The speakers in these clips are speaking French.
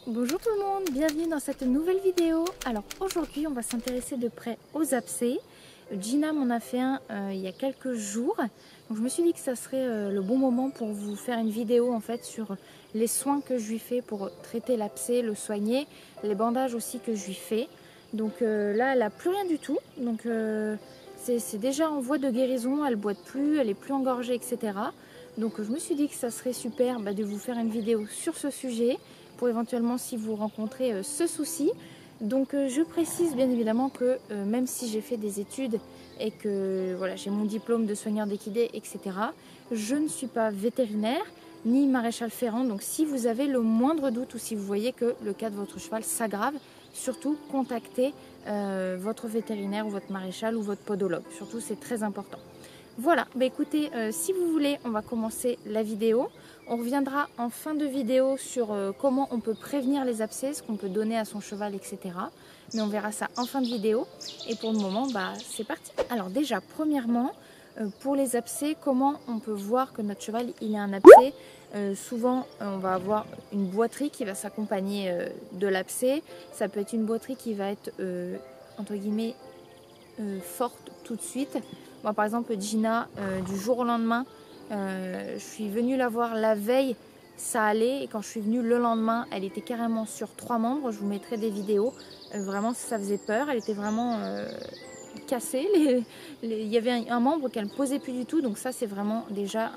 Bonjour tout le monde, bienvenue dans cette nouvelle vidéo. Alors aujourd'hui on va s'intéresser de près aux abcès. Gina m'en a fait un il y a quelques jours. Donc je me suis dit que ça serait le bon moment pour vous faire une vidéo en fait sur les soins que je lui fais pour traiter l'abcès, le soigner, les bandages aussi que je lui fais. Donc là elle n'a plus rien du tout. Donc c'est déjà en voie de guérison, elle ne boite plus, elle est plus engorgée, etc. Donc je me suis dit que ça serait super de vous faire une vidéo sur ce sujet pour éventuellement si vous rencontrez ce souci. Donc je précise bien évidemment que même si j'ai fait des études et que voilà, j'ai mon diplôme de soigneur d'équidés, etc., je ne suis pas vétérinaire ni maréchal ferrant. Donc si vous avez le moindre doute ou si vous voyez que le cas de votre cheval s'aggrave, surtout contactez votre vétérinaire ou votre maréchal ou votre podologue. Surtout c'est très important. Voilà, écoutez, si vous voulez, on va commencer la vidéo. On reviendra en fin de vidéo sur comment on peut prévenir les abcès, ce qu'on peut donner à son cheval, etc. Mais on verra ça en fin de vidéo. Et pour le moment, c'est parti. Alors déjà, premièrement, pour les abcès, comment on peut voir que notre cheval il a un abcès? Souvent, on va avoir une boiterie qui va s'accompagner de l'abcès. Ça peut être une boiterie qui va être, entre guillemets, forte tout de suite. Moi par exemple Gina, du jour au lendemain, je suis venue la voir la veille, ça allait, et quand je suis venue le lendemain, elle était carrément sur 3 membres. Je vous mettrai des vidéos, vraiment ça faisait peur, elle était vraiment cassée, il y avait un membre qu'elle ne posait plus du tout. Donc ça c'est vraiment déjà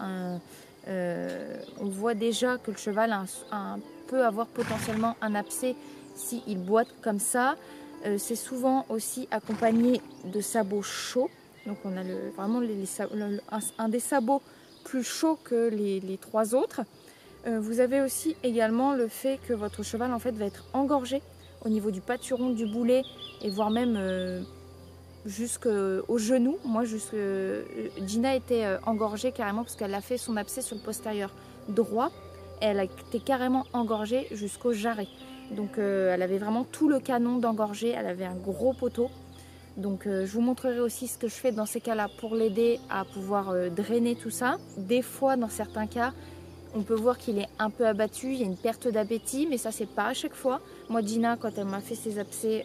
on voit déjà que le cheval peut avoir potentiellement un abcès s'il boite comme ça. C'est souvent aussi accompagné de sabots chauds. Donc on a vraiment un des sabots plus chauds que les 3 autres. Vous avez aussi également le fait que votre cheval en fait va être engorgé au niveau du pâturon, du boulet, et voire même jusqu'au genou. Moi, Gina était engorgée carrément parce qu'elle a fait son abcès sur le postérieur droit. Et elle a été carrément engorgée jusqu'au jarret. Donc elle avait vraiment tout le canon d'engorgé, elle avait un gros poteau. Donc je vous montrerai aussi ce que je fais dans ces cas-là pour l'aider à pouvoir drainer tout ça. Des fois, dans certains cas, on peut voir qu'il est un peu abattu, il y a une perte d'appétit, mais ça c'est pas à chaque fois. Moi Gina, quand elle m'a fait ses abcès,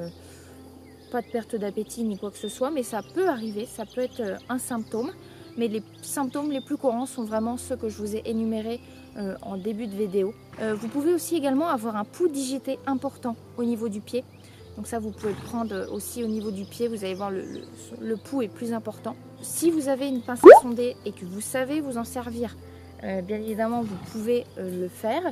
pas de perte d'appétit ni quoi que ce soit, mais ça peut arriver, ça peut être un symptôme. Mais les symptômes les plus courants sont vraiment ceux que je vous ai énumérés en début de vidéo. Vous pouvez aussi également avoir un pouls digité important au niveau du pied. Donc ça, vous pouvez le prendre aussi au niveau du pied. Vous allez voir, le pouls est plus important. Si vous avez une pince à sonder et que vous savez vous en servir, bien évidemment, vous pouvez le faire.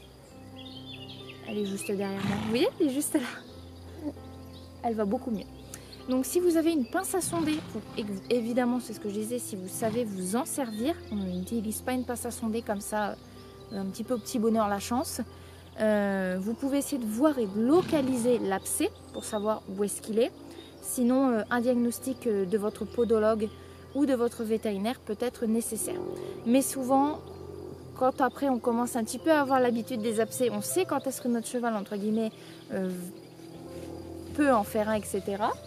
Elle est juste derrière moi. Vous voyez, elle est juste là. Elle va beaucoup mieux. Donc si vous avez une pince à sonder, évidemment c'est ce que je disais, si vous savez vous en servir, on n'utilise pas une pince à sonder comme ça, un petit peu au petit bonheur la chance. Vous pouvez essayer de voir et de localiser l'abcès pour savoir où est-ce qu'il est. Sinon un diagnostic de votre podologue ou de votre vétérinaire peut être nécessaire. Mais souvent, quand après on commence un petit peu à avoir l'habitude des abcès, on sait quand est-ce que notre cheval, entre guillemets, peut en faire un, etc.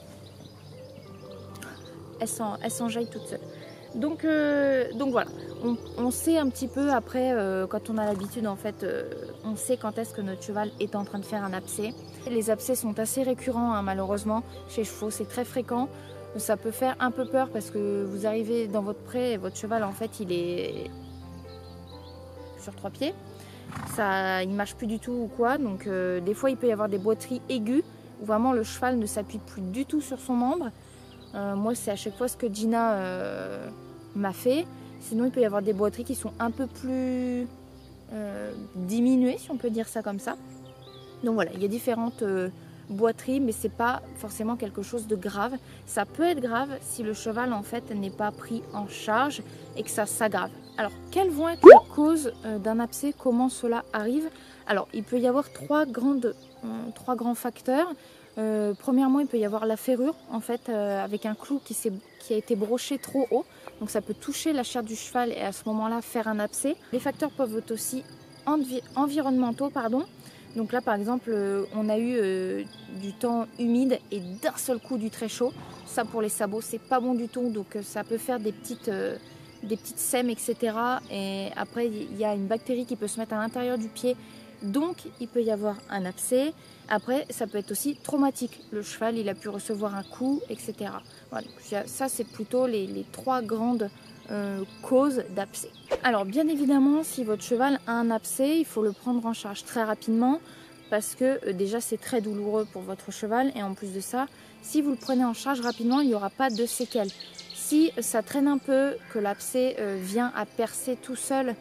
Elle s'enjaille toute seule. Donc voilà, on sait un petit peu après, quand on a l'habitude en fait, on sait quand est-ce que notre cheval est en train de faire un abcès. Les abcès sont assez récurrents malheureusement chez les chevaux, c'est très fréquent. Ça peut faire un peu peur parce que vous arrivez dans votre pré et votre cheval en fait il est sur 3 pieds. Il ne marche plus du tout ou quoi, donc des fois il peut y avoir des boiteries aiguës où vraiment le cheval ne s'appuie plus du tout sur son membre. Moi c'est à chaque fois ce que Gina m'a fait. Sinon il peut y avoir des boiteries qui sont un peu plus diminuées, si on peut dire ça comme ça. Donc voilà, il y a différentes boiteries, mais c'est pas forcément quelque chose de grave. Ça peut être grave si le cheval en fait n'est pas pris en charge et que ça s'aggrave. Alors quelles vont être les causes d'un abcès? Comment cela arrive? Alors il peut y avoir 3 grands facteurs. Premièrement, il peut y avoir la ferrure en fait avec un clou qui a été broché trop haut. Donc ça peut toucher la chair du cheval et à ce moment-là faire un abcès. Les facteurs peuvent être aussi environnementaux, pardon. Donc là par exemple on a eu du temps humide et d'un seul coup du très chaud. Ça pour les sabots c'est pas bon du tout, donc ça peut faire des petites sèmes, etc. Et après il y a une bactérie qui peut se mettre à l'intérieur du pied donc il peut y avoir un abcès. Après, ça peut être aussi traumatique. Le cheval, il a pu recevoir un coup, etc. Voilà, donc ça, c'est plutôt les 3 grandes causes d'abcès. Alors, bien évidemment, si votre cheval a un abcès, il faut le prendre en charge très rapidement parce que déjà, c'est très douloureux pour votre cheval. Et en plus de ça, si vous le prenez en charge rapidement, il n'y aura pas de séquelles. Si ça traîne un peu, que l'abcès vient à percer tout seul,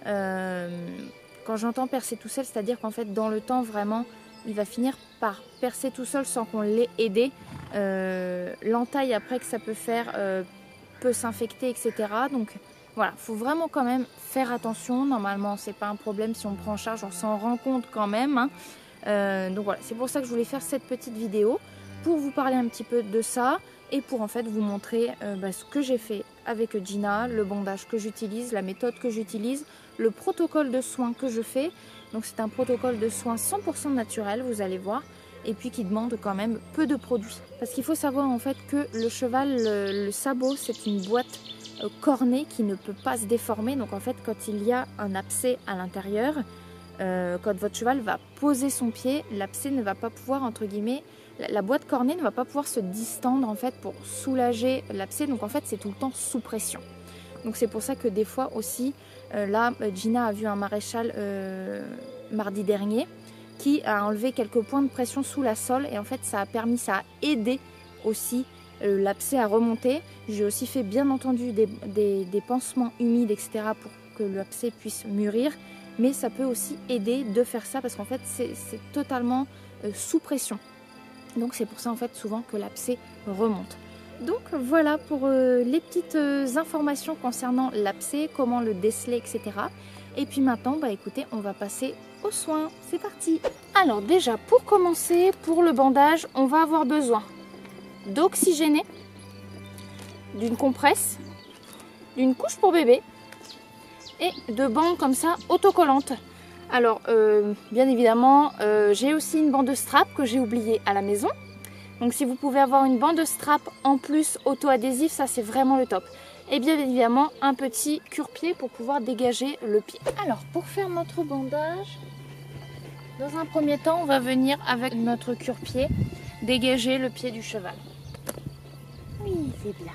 quand j'entends percer tout seul, c'est-à-dire qu'en fait, dans le temps, vraiment, il va finir par percer tout seul sans qu'on l'ait aidé. L'entaille après que ça peut faire peut s'infecter, etc. Donc voilà, il faut vraiment quand même faire attention. Normalement, c'est pas un problème si on prend en charge, on s'en rend compte quand même. Hein. Donc voilà, c'est pour ça que je voulais faire cette petite vidéo, pour vous parler un petit peu de ça et pour en fait vous montrer ce que j'ai fait avec Gina, le bandage que j'utilise, la méthode que j'utilise, le protocole de soins que je fais. Donc c'est un protocole de soins 100% naturel, vous allez voir, et puis qui demande quand même peu de produits. Parce qu'il faut savoir en fait que le cheval, le sabot, c'est une boîte cornée qui ne peut pas se déformer. Donc en fait quand il y a un abcès à l'intérieur, quand votre cheval va poser son pied, l'abcès ne va pas pouvoir, entre guillemets, la boîte cornée ne va pas pouvoir se distendre en fait pour soulager l'abcès. Donc en fait c'est tout le temps sous pression. Donc c'est pour ça que des fois aussi, là Gina a vu un maréchal mardi dernier qui a enlevé quelques points de pression sous la sole et en fait ça a aidé aussi l'abcès à remonter. J'ai aussi fait bien entendu des pansements humides, etc. pour que l'abcès puisse mûrir. Mais ça peut aussi aider de faire ça parce qu'en fait c'est totalement sous pression. Donc c'est pour ça en fait souvent que l'abcès remonte. Donc voilà pour les petites informations concernant l'abcès, comment le déceler, etc. Et puis maintenant, écoutez, on va passer aux soins. C'est parti! Alors déjà, pour commencer, pour le bandage, on va avoir besoin d'oxygéner, d'une compresse, d'une couche pour bébé et de bandes comme ça autocollantes. Alors, bien évidemment, j'ai aussi une bande strap que j'ai oubliée à la maison. Donc si vous pouvez avoir une bande strap en plus auto-adhésif, ça c'est vraiment le top. Et bien évidemment un petit cure-pied pour pouvoir dégager le pied. Alors pour faire notre bandage, dans un premier temps on va venir avec notre cure-pied dégager le pied du cheval. Oui, c'est bien.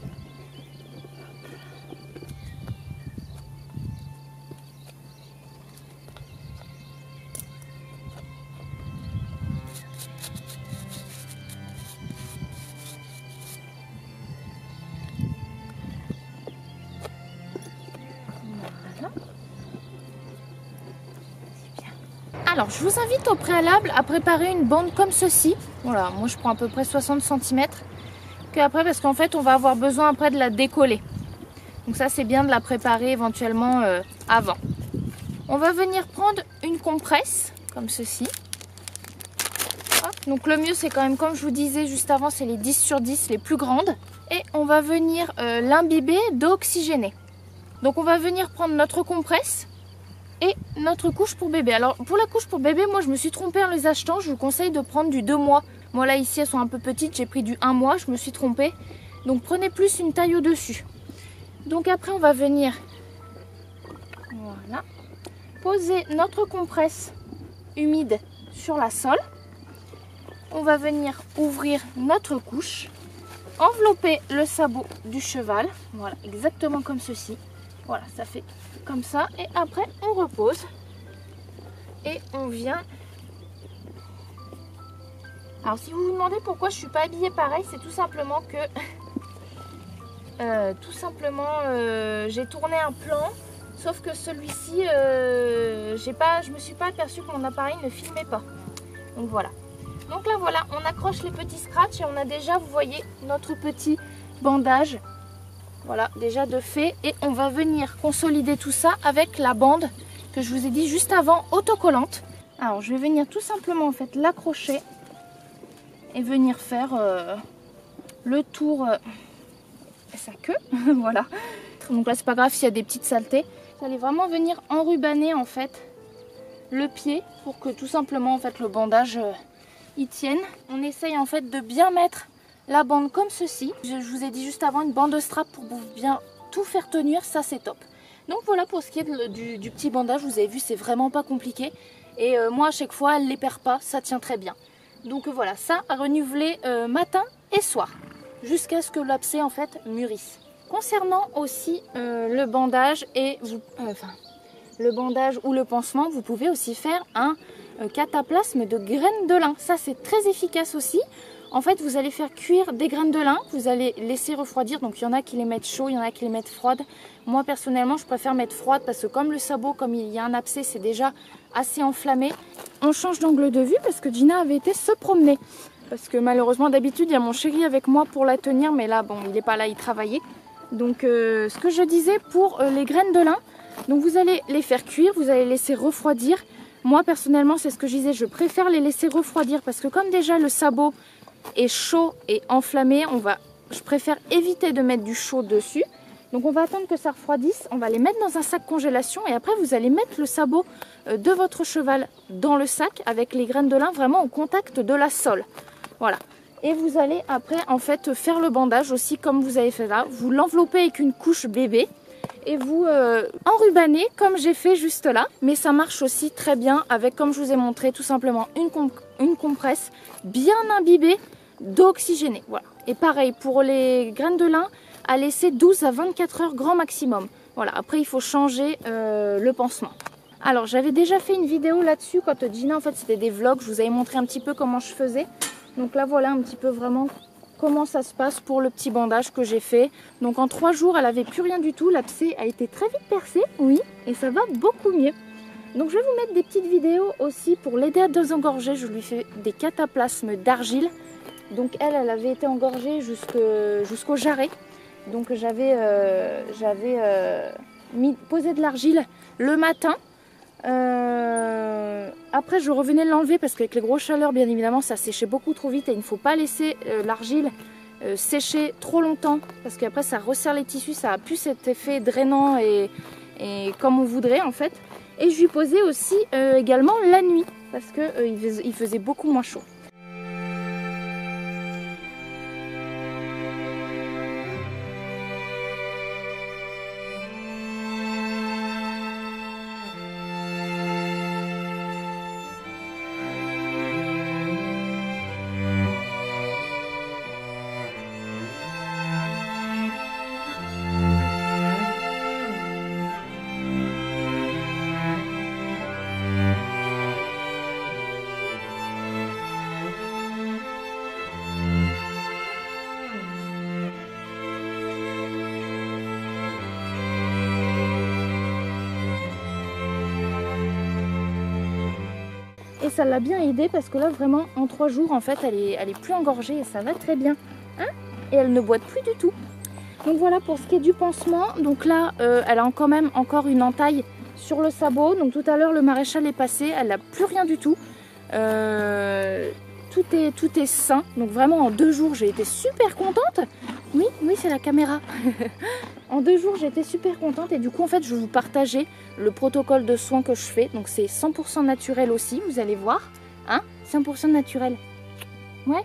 Alors je vous invite au préalable à préparer une bande comme ceci. Voilà, moi je prends à peu près 60 cm. Après parce qu'en fait on va avoir besoin après de la décoller. Donc ça c'est bien de la préparer éventuellement avant. On va venir prendre une compresse comme ceci. Hop. Donc le mieux c'est quand même, comme je vous disais juste avant, c'est les 10/10, les plus grandes. Et on va venir l'imbiber d'eau oxygénée. Donc on va venir prendre notre compresse et notre couche pour bébé. Alors pour la couche pour bébé, moi je me suis trompée en les achetant. Je vous conseille de prendre du 2 mois. Moi là ici elles sont un peu petites, j'ai pris du 1 mois, je me suis trompée. Donc prenez plus une taille au-dessus. Donc après on va venir, voilà, poser notre compresse humide sur la sole. On va venir ouvrir notre couche, envelopper le sabot du cheval. Voilà, exactement comme ceci. Voilà, ça fait comme ça. Et après, on repose. Et on vient... Alors, si vous vous demandez pourquoi je ne suis pas habillée pareil, c'est tout simplement que... j'ai tourné un plan. Sauf que celui-ci, je me suis pas aperçue que mon appareil ne filmait pas. Donc voilà. Donc là, voilà, on accroche les petits scratchs et on a déjà, vous voyez, notre petit bandage. Voilà, déjà de fait. Et on va venir consolider tout ça avec la bande que je vous ai dit juste avant, autocollante. Alors, je vais venir tout simplement, en fait, l'accrocher et venir faire le tour de sa queue. Voilà. Donc là, c'est pas grave s'il y a des petites saletés. Vous allez vraiment venir enrubanner, en fait, le pied pour que tout simplement, en fait, le bandage y tienne. On essaye, en fait, de bien mettre la bande comme ceci. Je vous ai dit juste avant, une bande de strap pour bien tout faire tenir, ça c'est top. Donc voilà pour ce qui est du petit bandage, vous avez vu c'est vraiment pas compliqué. Et moi à chaque fois elle ne les perd pas, ça tient très bien. Donc voilà, ça à renouveler matin et soir jusqu'à ce que l'abcès en fait mûrisse. Concernant aussi le bandage le bandage ou le pansement, vous pouvez aussi faire un cataplasme de graines de lin. Ça c'est très efficace aussi. En fait, vous allez faire cuire des graines de lin, vous allez laisser refroidir. Donc il y en a qui les mettent chaud, il y en a qui les mettent froides. Moi personnellement, je préfère mettre froide parce que comme le sabot, comme il y a un abcès, c'est déjà assez enflammé. On change d'angle de vue parce que Gina avait été se promener. Parce que malheureusement, d'habitude, il y a mon chéri avec moi pour la tenir. Mais là, bon, il n'est pas là, il travaillait. Donc ce que je disais pour les graines de lin, donc vous allez les faire cuire, vous allez les laisser refroidir. Moi personnellement, c'est ce que je disais, je préfère les laisser refroidir parce que comme déjà le sabot est chaud et enflammé, je préfère éviter de mettre du chaud dessus. Donc on va attendre que ça refroidisse, on va les mettre dans un sac congélation et après vous allez mettre le sabot de votre cheval dans le sac avec les graines de lin vraiment au contact de la sole. Voilà. Et vous allez après en fait faire le bandage aussi comme vous avez fait là. Vous l'enveloppez avec une couche bébé et vous enrubanez comme j'ai fait juste là. Mais ça marche aussi très bien avec, comme je vous ai montré, tout simplement une compresse bien imbibée d'eau oxygénée. Voilà. Et pareil pour les graines de lin, à laisser 12 à 24 heures grand maximum. Voilà. Après il faut changer le pansement. Alors j'avais déjà fait une vidéo là-dessus quand Gina en fait c'était des vlogs. Je vous avais montré un petit peu comment je faisais. Donc là voilà un petit peu vraiment comment ça se passe pour le petit bandage que j'ai fait. Donc en 3 jours elle avait plus rien du tout. L'abcès a été très vite percé, oui, et ça va beaucoup mieux. Donc je vais vous mettre des petites vidéos aussi pour l'aider à désengorger. Je lui fais des cataplasmes d'argile. Donc elle avait été engorgée jusqu'au jarret. Donc j'avais posé de l'argile le matin. Après je revenais l'enlever parce qu'avec les grosses chaleurs bien évidemment ça séchait beaucoup trop vite et il ne faut pas laisser l'argile sécher trop longtemps parce qu'après ça resserre les tissus, ça a plus cet effet drainant et comme on voudrait en fait. Et je lui posais aussi également la nuit parce que il faisait beaucoup moins chaud. Et ça l'a bien aidé parce que là vraiment en 3 jours en fait elle est plus engorgée et ça va très bien. Hein, et elle ne boite plus du tout. Donc voilà pour ce qui est du pansement. Donc là elle a quand même encore une entaille sur le sabot. Donc tout à l'heure le maréchal est passé, elle n'a plus rien du tout. Tout est sain. Donc vraiment en 2 jours j'ai été super contente. Oui c'est la caméra. En 2 jours j'ai été super contente et du coup en fait je vais vous partager le protocole de soins que je fais. Donc c'est 100% naturel aussi, vous allez voir. Hein, 100% naturel. Ouais.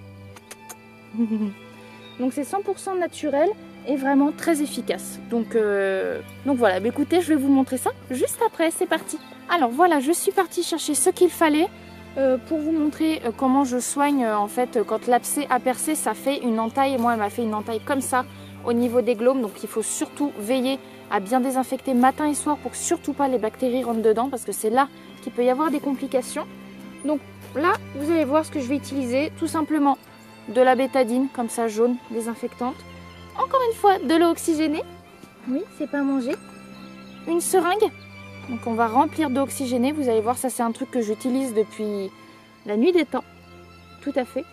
Donc c'est 100% naturel et vraiment très efficace. Donc voilà, bah, écoutez, je vais vous montrer ça juste après, c'est parti. Alors voilà, je suis partie chercher ce qu'il fallait pour vous montrer comment je soigne en fait quand l'abcès a percé, ça fait une entaille. Et moi elle m'a fait une entaille comme ça au niveau des glaumes. Donc il faut surtout veiller à bien désinfecter matin et soir pour que surtout pas les bactéries rentrent dedans parce que c'est là qu'il peut y avoir des complications. Donc là, vous allez voir ce que je vais utiliser, tout simplement de la bétadine, comme ça jaune, désinfectante. Encore une fois, de l'eau oxygénée. Oui, c'est pas à manger. Une seringue. Donc on va remplir d'eau oxygénée. Vous allez voir, ça c'est un truc que j'utilise depuis la nuit des temps. Tout à fait.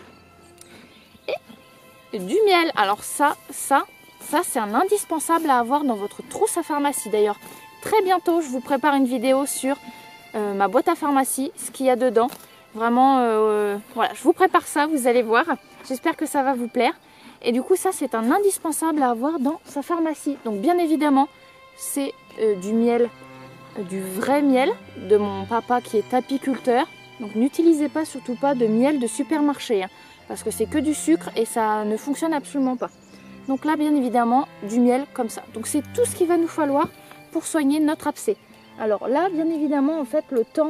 Et du miel. Alors ça c'est un indispensable à avoir dans votre trousse à pharmacie. D'ailleurs, très bientôt, je vous prépare une vidéo sur ma boîte à pharmacie, ce qu'il y a dedans. Vraiment, voilà, je vous prépare ça, vous allez voir. J'espère que ça va vous plaire. Et du coup, ça, c'est un indispensable à avoir dans sa pharmacie. Donc, bien évidemment, c'est du miel, du vrai miel de mon papa qui est apiculteur. Donc, n'utilisez pas, surtout pas de miel de supermarché, hein, parce que c'est que du sucre et ça ne fonctionne absolument pas. Donc là, bien évidemment, du miel comme ça. Donc, c'est tout ce qu'il va nous falloir pour soigner notre abcès. Alors là, bien évidemment, en fait, le temps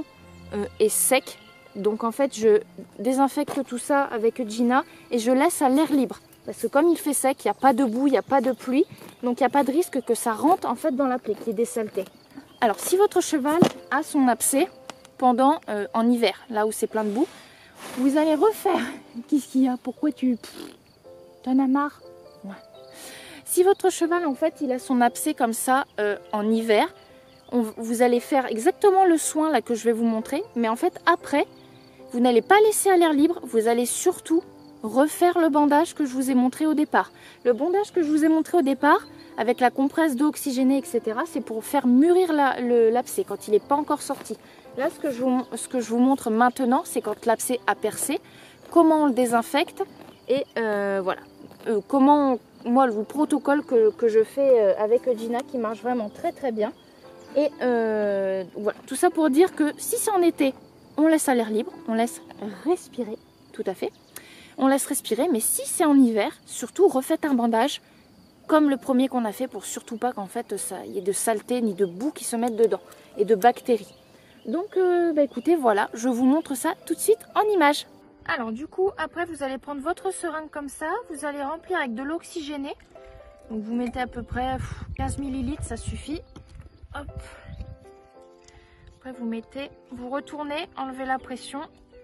est sec. Donc en fait je désinfecte tout ça avec Gina et je laisse à l'air libre. Parce que comme il fait sec, il n'y a pas de boue, il n'y a pas de pluie. Donc il n'y a pas de risque que ça rentre en fait dans la plaie, qu'il y ait des saletés. Alors si votre cheval a son abcès pendant en hiver, là où c'est plein de boue, vous allez refaire. Qu'est-ce qu'il y a? Pourquoi t'en as marre? Ouais. Si votre cheval en fait il a son abcès comme ça en hiver, vous allez faire exactement le soin là que je vais vous montrer. Mais en fait après, vous n'allez pas laisser à l'air libre, vous allez surtout refaire le bandage que je vous ai montré au départ. Le bandage que je vous ai montré au départ, avec la compresse d'eau oxygénée, etc., c'est pour faire mûrir l'abcès quand il n'est pas encore sorti. Là, ce que je vous montre maintenant, c'est quand l'abcès a percé, comment on le désinfecte et voilà. Comment, moi, le protocole que je fais avec Gina qui marche vraiment très très bien. Et voilà, tout ça pour dire que si c'est en été, on laisse à l'air libre, on laisse respirer, tout à fait. On laisse respirer, mais si c'est en hiver, surtout refaites un bandage comme le premier qu'on a fait pour surtout pas qu'en fait il y ait de saleté ni de boue qui se mettent dedans et de bactéries. Donc écoutez, voilà, je vous montre ça tout de suite en image. Alors du coup, après vous allez prendre votre seringue comme ça, vous allez remplir avec de l'eau oxygénée. Donc vous mettez à peu près 15 ml, ça suffit. Hop. Après vous retournez, enlevez la pression.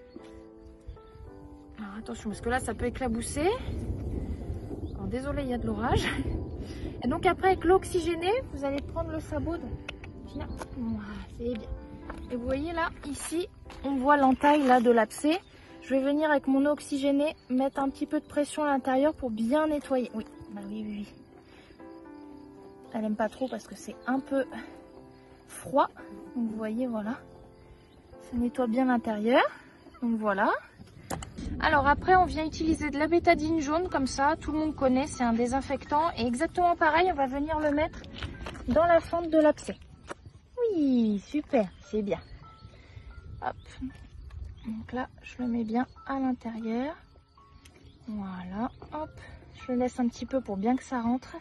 Alors attention parce que là ça peut éclabousser. Alors désolé, il y a de l'orage. Et donc après avec l'eau oxygénée, vous allez prendre le sabot de Gina. Voilà, c'est bien. Et vous voyez là, ici, on voit l'entaille là de l'abcès. Je vais venir avec mon eau oxygénée mettre un petit peu de pression à l'intérieur pour bien nettoyer. Oui, bah oui. Elle aime pas trop parce que c'est un peu froid. Donc vous voyez, voilà. Ça nettoie bien l'intérieur. Donc voilà. Alors après on vient utiliser de la bétadine jaune comme ça, tout le monde connaît, c'est un désinfectant. Et exactement pareil, on va venir le mettre dans la fente de l'abcès. Oui, super, c'est bien. Hop. Donc là, je le mets bien à l'intérieur. Voilà, hop. Je le laisse un petit peu pour bien que ça rentre.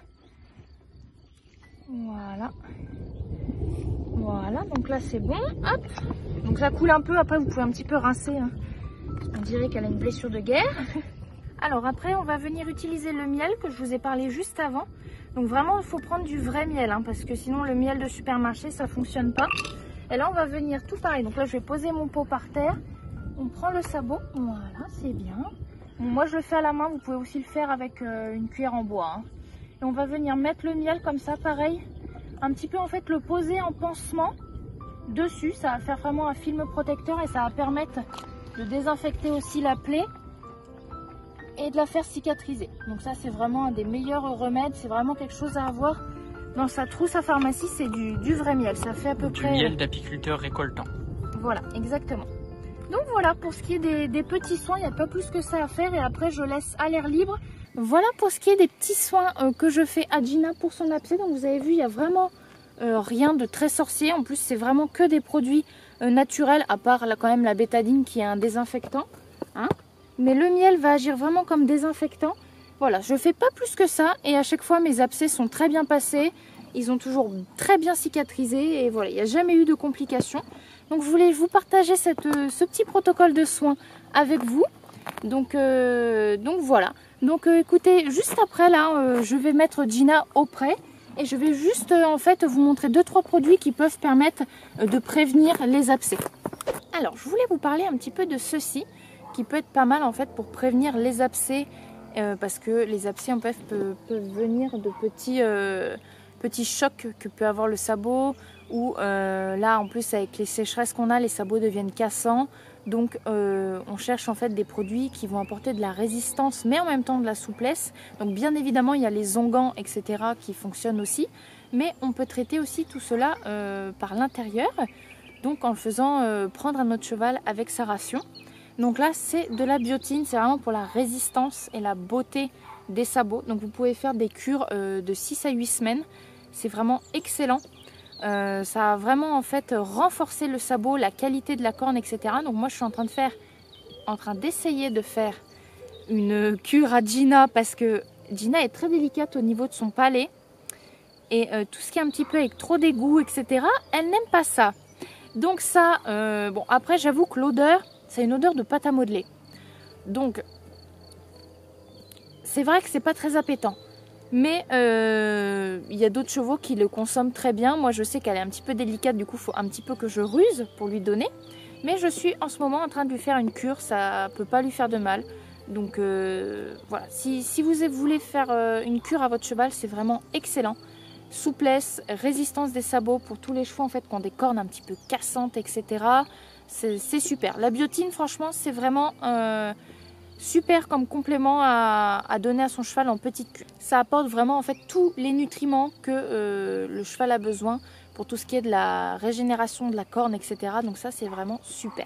Voilà. Voilà, donc là c'est bon. Hop. Donc ça coule un peu, après vous pouvez un petit peu rincer. Hein. On dirait qu'elle a une blessure de guerre. Alors après, on va venir utiliser le miel que je vous ai parlé juste avant. Donc vraiment, il faut prendre du vrai miel, hein, parce que sinon le miel de supermarché, ça ne fonctionne pas. Et là, on va venir tout pareil. Donc là, je vais poser mon pot par terre. On prend le sabot. Voilà, c'est bien. Bon, moi, je le fais à la main. Vous pouvez aussi le faire avec une cuillère en bois. Hein. Et on va venir mettre le miel comme ça, pareil. Un petit peu, en fait, le poser en pansement dessus. Ça va faire vraiment un film protecteur et ça va permettre de désinfecter aussi la plaie et de la faire cicatriser. Donc ça c'est vraiment un des meilleurs remèdes, c'est vraiment quelque chose à avoir dans sa trousse à pharmacie, c'est du vrai miel, ça fait à peu près... Du miel d'apiculteur récoltant. Voilà, exactement. Donc voilà, pour ce qui est des petits soins, il n'y a pas plus que ça à faire et après je laisse à l'air libre. Voilà pour ce qui est des petits soins que je fais à Gina pour son abcès. Donc vous avez vu, il n'y a vraiment rien de très sorcier, en plus c'est vraiment que des produits naturel, à part là, quand même la bétadine qui est un désinfectant. Hein. Mais le miel va agir vraiment comme désinfectant. Voilà, je ne fais pas plus que ça. Et à chaque fois, mes abcès sont très bien passés. Ils ont toujours très bien cicatrisé. Et voilà, il n'y a jamais eu de complications. Donc, je voulais vous partager ce petit protocole de soins avec vous. Donc voilà. Donc, écoutez, juste après, là, je vais mettre Gina auprès. Et je vais juste en fait vous montrer 2-3 produits qui peuvent permettre de prévenir les abcès. Alors je voulais vous parler un petit peu de ceci qui peut être pas mal en fait pour prévenir les abcès parce que les abcès en fait peuvent venir de petits chocs que peut avoir le sabot ou là en plus avec les sécheresses qu'on a, les sabots deviennent cassants. Donc on cherche en fait des produits qui vont apporter de la résistance mais en même temps de la souplesse. Donc bien évidemment il y a les onguents etc qui fonctionnent aussi. Mais on peut traiter aussi tout cela par l'intérieur. Donc en le faisant prendre à notre cheval avec sa ration. Donc là c'est de la biotine, c'est vraiment pour la résistance et la beauté des sabots. Donc vous pouvez faire des cures de 6 à 8 semaines. C'est vraiment excellent. Ça a vraiment en fait renforcé le sabot, la qualité de la corne, etc. Donc moi je suis en train d'essayer de faire une cure à Gina parce que Gina est très délicate au niveau de son palais et tout ce qui est un petit peu avec trop d'égout, etc. Elle n'aime pas ça. Donc ça, bon après j'avoue que l'odeur, c'est une odeur de pâte à modeler. Donc c'est vrai que c'est pas très appétant. Mais il y a d'autres chevaux qui le consomment très bien. Moi je sais qu'elle est un petit peu délicate, du coup il faut un petit peu que je ruse pour lui donner. Mais je suis en ce moment en train de lui faire une cure, ça peut pas lui faire de mal. Donc voilà, si vous voulez faire une cure à votre cheval, c'est vraiment excellent. Souplesse, résistance des sabots pour tous les chevaux en fait qui ont des cornes un petit peu cassantes, etc. C'est super. La biotine, franchement, c'est vraiment super comme complément à donner à son cheval en petite cure. Ça apporte vraiment en fait tous les nutriments que le cheval a besoin pour tout ce qui est de la régénération de la corne, etc. Donc ça, c'est vraiment super.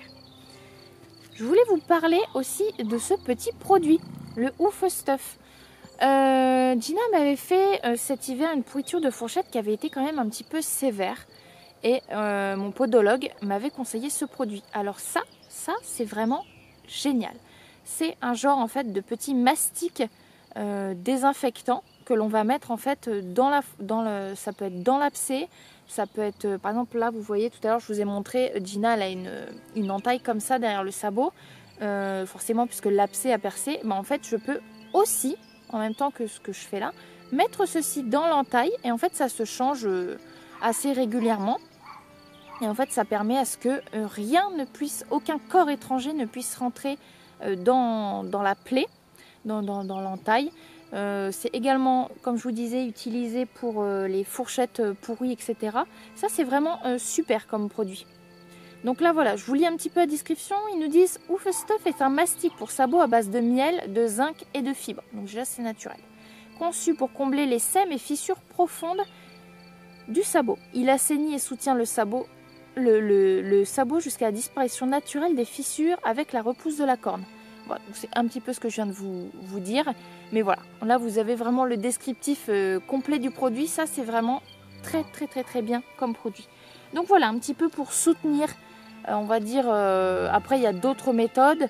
Je voulais vous parler aussi de ce petit produit, le Ouf Stuff. Gina m'avait fait cet hiver une pourriture de fourchette qui avait été quand même un petit peu sévère. Et mon podologue m'avait conseillé ce produit. Alors ça c'est vraiment génial. C'est un genre en fait de petit mastic désinfectant que l'on va mettre en fait ça peut être dans l'abcès, ça peut être par exemple là vous voyez tout à l'heure je vous ai montré, Gina elle a une entaille comme ça derrière le sabot, forcément puisque l'abcès a percé, en fait je peux aussi en même temps que ce que je fais là mettre ceci dans l'entaille et en fait ça se change assez régulièrement. Et en fait ça permet à ce que aucun corps étranger ne puisse rentrer dans la plaie, dans l'entaille. C'est également, comme je vous disais, utilisé pour les fourchettes pourries, etc. Ça c'est vraiment super comme produit. Donc là voilà, je vous lis un petit peu la description. Ils nous disent Ouf Stuff est un mastic pour sabots à base de miel, de zinc et de fibres. Donc déjà c'est naturel. Conçu pour combler les sèmes et fissures profondes du sabot. Il assainit et soutient le sabot jusqu'à la disparition naturelle des fissures avec la repousse de la corne. Voilà, c'est un petit peu ce que je viens de vous dire. Mais voilà, là vous avez vraiment le descriptif complet du produit. Ça c'est vraiment très bien comme produit. Donc voilà, un petit peu pour soutenir, on va dire, après il y a d'autres méthodes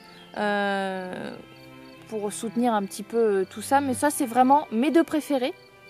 pour soutenir un petit peu tout ça. Mais ça c'est vraiment mes deux préférés.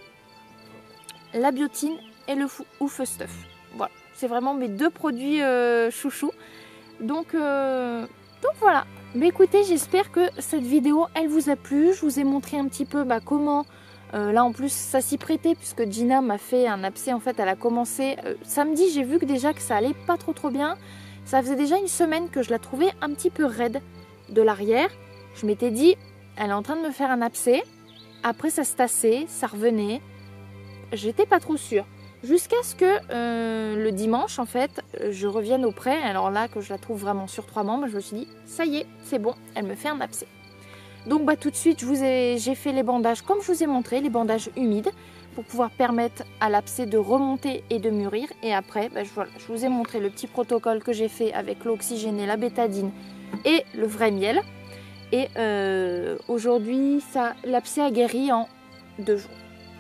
La biotine et le Ouf Stuff. Voilà. C'est vraiment mes deux produits chouchous. Donc voilà. Mais écoutez, j'espère que cette vidéo, elle vous a plu. Je vous ai montré un petit peu comment... là en plus, ça s'y prêtait puisque Gina m'a fait un abcès. En fait, elle a commencé samedi. J'ai vu que déjà que ça allait pas trop bien. Ça faisait déjà une semaine que je la trouvais un petit peu raide de l'arrière. Je m'étais dit, elle est en train de me faire un abcès. Après, ça se tassait, ça revenait. J'étais pas trop sûre. Jusqu'à ce que le dimanche, en fait, je revienne auprès. Alors là, que je la trouve vraiment sur 3 membres, je me suis dit, ça y est, c'est bon, elle me fait un abcès. Donc tout de suite, j'ai fait les bandages comme je vous ai montré, les bandages humides, pour pouvoir permettre à l'abcès de remonter et de mûrir. Et après, voilà, je vous ai montré le petit protocole que j'ai fait avec l'eau oxygénée, la bétadine et le vrai miel. Et aujourd'hui, l'abcès a guéri en 2 jours.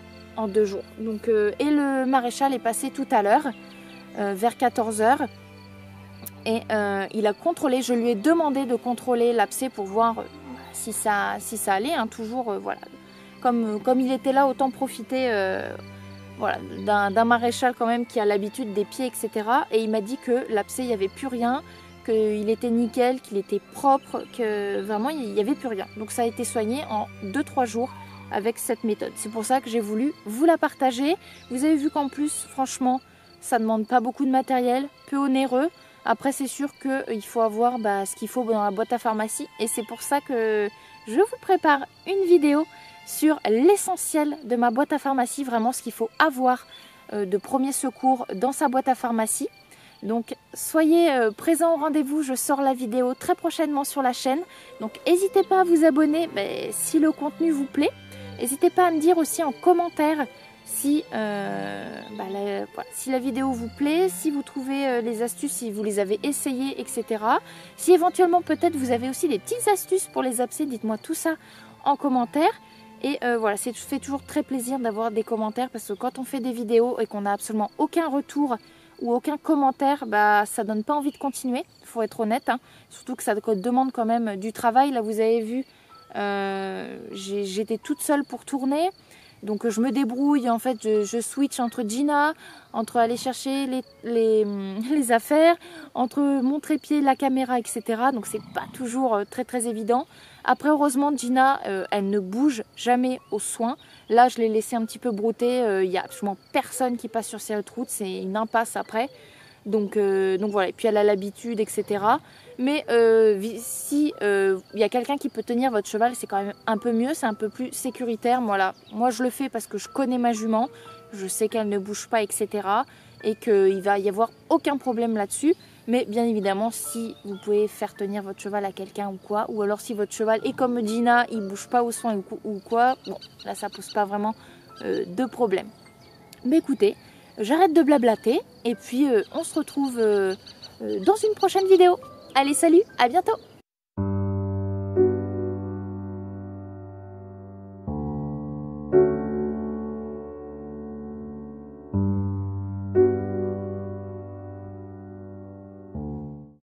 Donc, et le maréchal est passé tout à l'heure vers 14 h et il a contrôlé, je lui ai demandé de contrôler l'abcès pour voir si ça allait, hein, toujours voilà, comme il était là, autant profiter voilà, d'un maréchal quand même qui a l'habitude des pieds, etc. Et il m'a dit que l'abcès, il n'y avait plus rien, qu'il était nickel, qu'il était propre, que vraiment il n'y avait plus rien. Donc ça a été soigné en 2-3 jours avec cette méthode. C'est pour ça que j'ai voulu vous la partager. Vous avez vu qu'en plus, franchement, ça ne demande pas beaucoup de matériel, peu onéreux. Après, c'est sûr qu'il faut avoir ce qu'il faut dans la boîte à pharmacie. Et c'est pour ça que je vous prépare une vidéo sur l'essentiel de ma boîte à pharmacie. Vraiment, ce qu'il faut avoir de premier secours dans sa boîte à pharmacie. Donc, soyez présents au rendez-vous. Je sors la vidéo très prochainement sur la chaîne. Donc, n'hésitez pas à vous abonner si le contenu vous plaît. N'hésitez pas à me dire aussi en commentaire si la vidéo vous plaît, si vous trouvez les astuces, si vous les avez essayées, etc. Si éventuellement peut-être vous avez aussi des petites astuces pour les abcès, dites-moi tout ça en commentaire. Et voilà, ça fait toujours très plaisir d'avoir des commentaires parce que quand on fait des vidéos et qu'on n'a absolument aucun retour ou aucun commentaire, ça donne pas envie de continuer, il faut être honnête, hein. Surtout que ça demande quand même du travail. Là vous avez vu, j'étais toute seule pour tourner. Donc je me débrouille, en fait je switch entre Gina, entre aller chercher les affaires, entre mon trépied, la caméra, etc. Donc c'est pas toujours très évident. Après heureusement Gina, elle ne bouge jamais aux soins. Là je l'ai laissé un petit peu brouter, il n'y a absolument personne qui passe sur cette route, c'est une impasse après. Donc voilà, et puis elle a l'habitude, etc. Mais si il y a quelqu'un qui peut tenir votre cheval, c'est quand même un peu mieux, c'est un peu plus sécuritaire. Voilà. Moi je le fais parce que je connais ma jument, je sais qu'elle ne bouge pas, etc. Et qu'il va y avoir aucun problème là-dessus. Mais bien évidemment, si vous pouvez faire tenir votre cheval à quelqu'un ou quoi, ou alors si votre cheval est comme Gina, il ne bouge pas au soin ou quoi, bon, là ça pose pas vraiment de problème. Mais écoutez, j'arrête de blablater et puis on se retrouve dans une prochaine vidéo. Allez, salut, à bientôt!